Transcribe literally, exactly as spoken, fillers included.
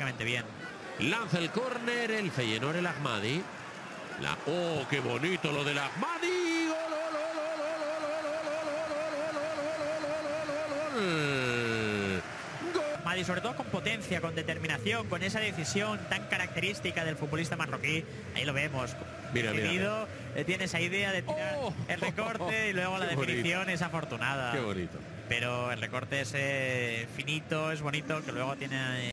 fantásticamente bien. Lanza el córner el Feyenoord, el Ahmadi. La, ¡oh, qué bonito lo del Ahmadi! ¡Gol, gol, gol, gol, gol, gol, gol! Ahmadi, sobre todo con potencia, con determinación, con esa decisión tan característica del futbolista marroquí. Ahí lo vemos. Mira, Decidido, mira. Tiene esa idea de tirar oh, el recorte y luego la definición bonito. Es afortunada. Qué bonito. Pero el recorte es eh, finito, es bonito, que luego tiene